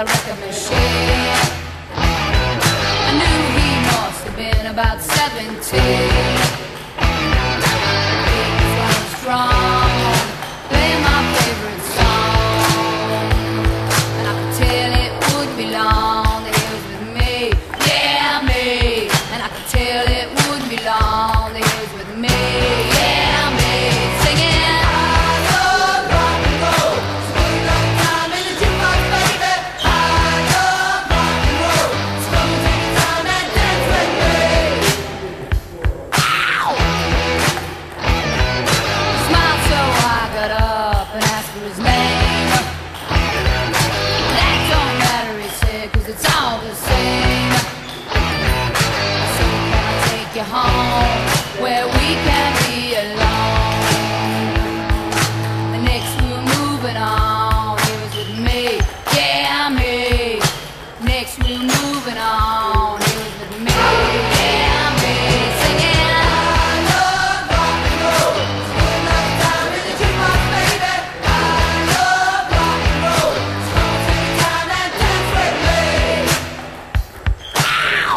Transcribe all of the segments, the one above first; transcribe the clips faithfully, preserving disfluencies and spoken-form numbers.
the record machine. I knew he must have been about seventeen. He was running strong, playing my favorite song, and I could tell it would be long that he was with me, yeah me. And I could tell it would be long that he was with me, yeah me. Singing I love rock and roll, it's a good long time in the jukebox, baby. I love rock and roll, so come and take your time and dance with me. Ow! He smiled, so I got up and asked for his name. That don't matter, he said, 'cause it's all the same. I said, can I take you home where we can be alone? The next we were moving on, he was with me, yeah me. Next we were moving on, he was with me, yeah me. Singing I love rock and roll, it's a good long time in the jukebox, baby. I love rock and roll, so come and take your time and dance with me. Ow!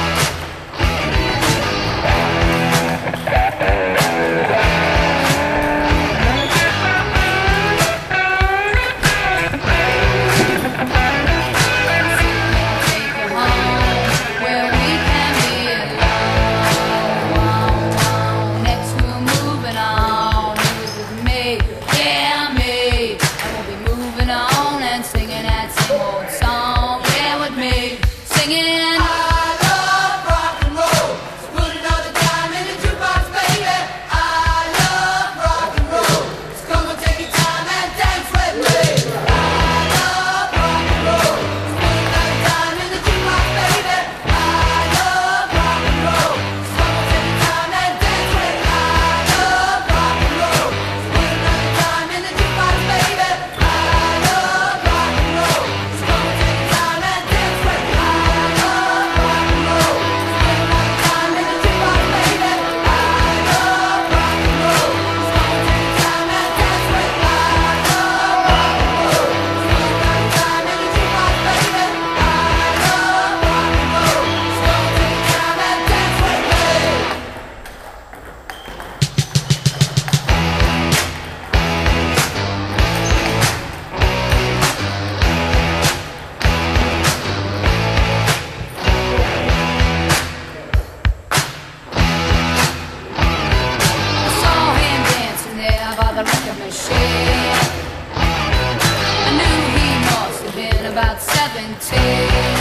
The record machine. I knew he must have been about seventeen.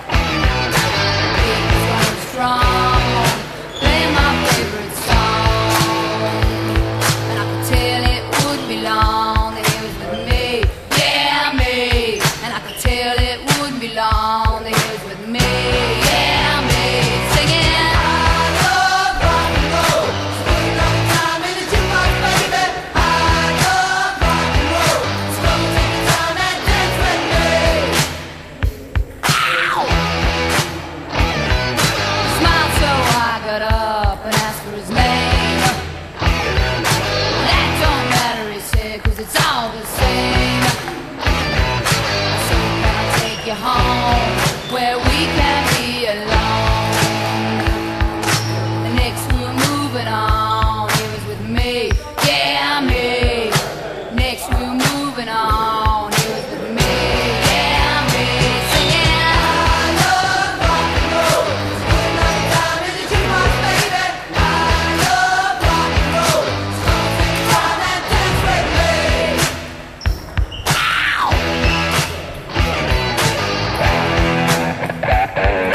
He was running strong, playing my favorite song, and I could tell it would be long that he was with me, yeah me. And I could tell it would be long that he was with me, yeah me. Singing I love rock and roll, it's a good long time in the jukebox, baby. Got up and asked for his name. That don't matter, he said, 'cause it's all the same. So can I take you home where we can be alone? The next we were moving on, he was with me, yeah me. Next we were moving on, he was with me, yeah me. Singing I love rock and roll, it's a good long time in the jukebox, baby. I love rock and roll, so come take your time and dance with me. Ow!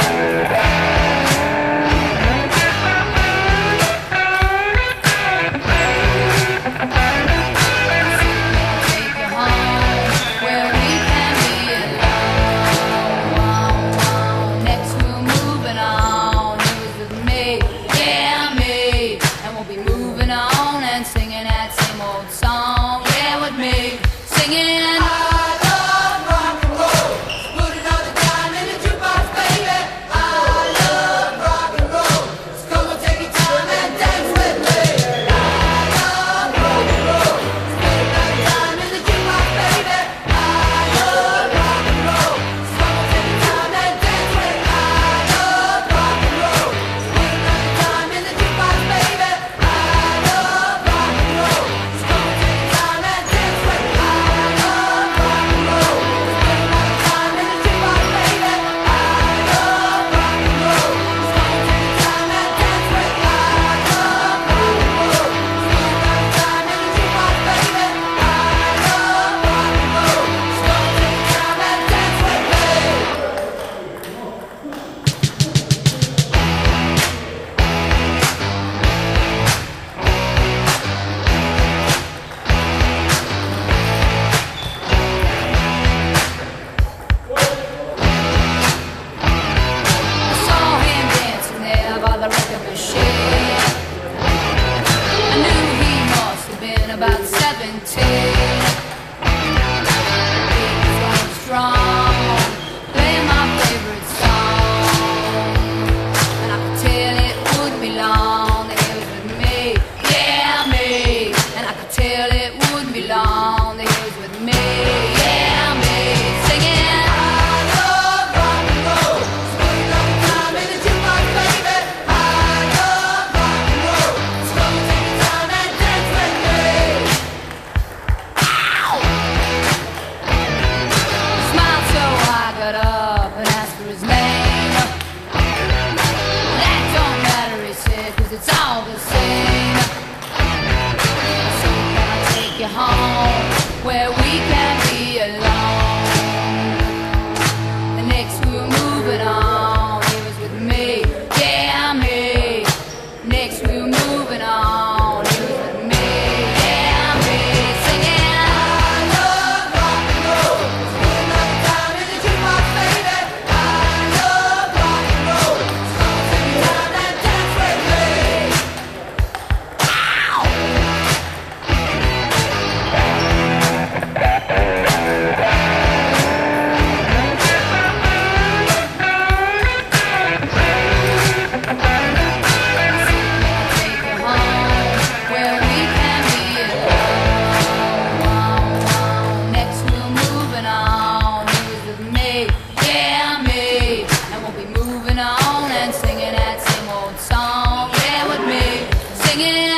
yeah, me. And we'll be moving on and singing that same old song, yeah, with me, singing.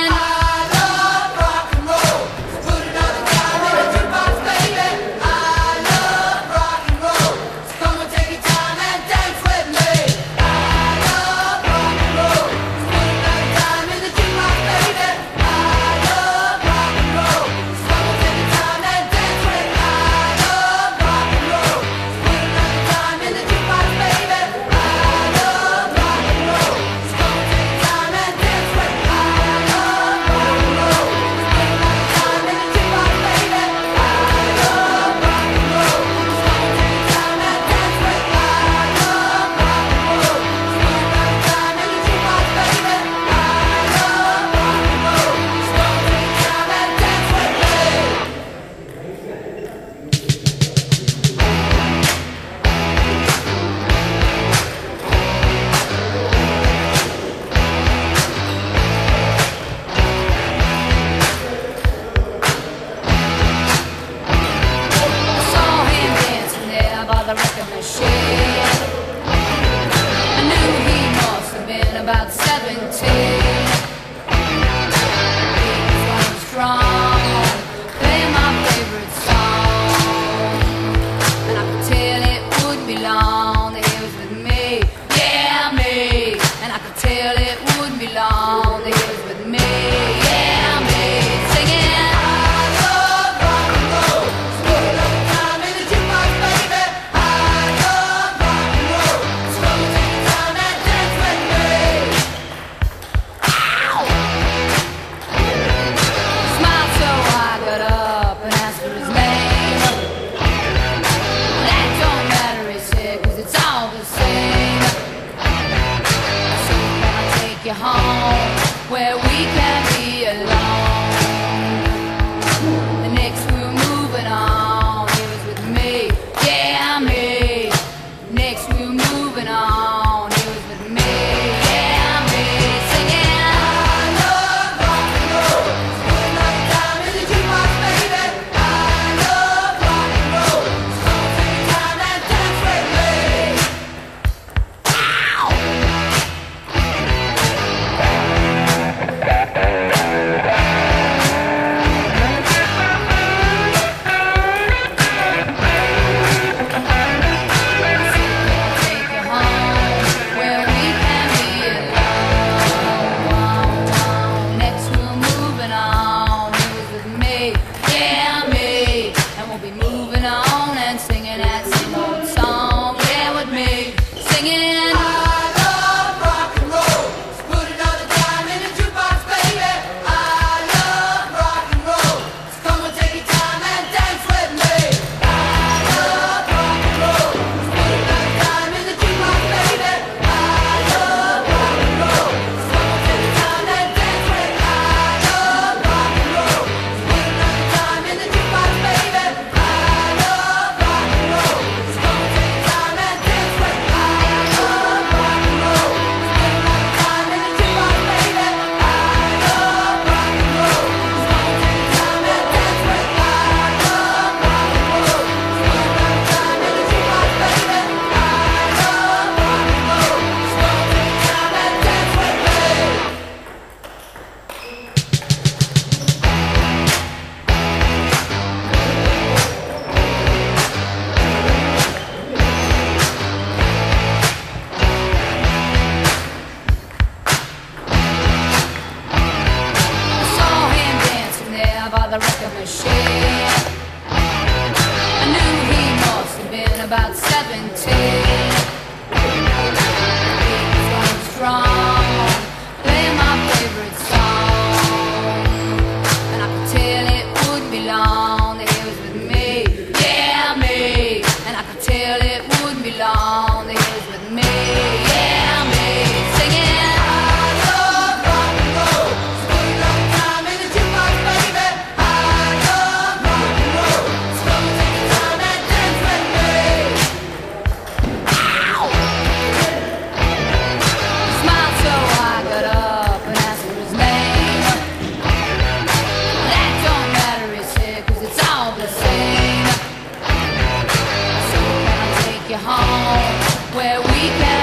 The record machine. I knew he must have been about seventeen. He was running strong, playing my favorite song, and I could tell it would be long that he was with me, yeah, me. And I could tell it would be long that he was with me, yeah, me, singing. You home where we can be alone. The next we were moving on, he was with me, yeah, me. Next we were moving on, he was with me, yeah, me, singing. I love rock and roll. Put another time in the jukebox, baby. I love rock and roll. So take time and dance with me. Ow! By the record machine, I knew he must have been about seventeen. He was running strong, playing my favorite song, and I could tell it would be long that he was with me, yeah, me. And I could tell it would be long that he was with me, yeah, me, singing. Your heart. home where we can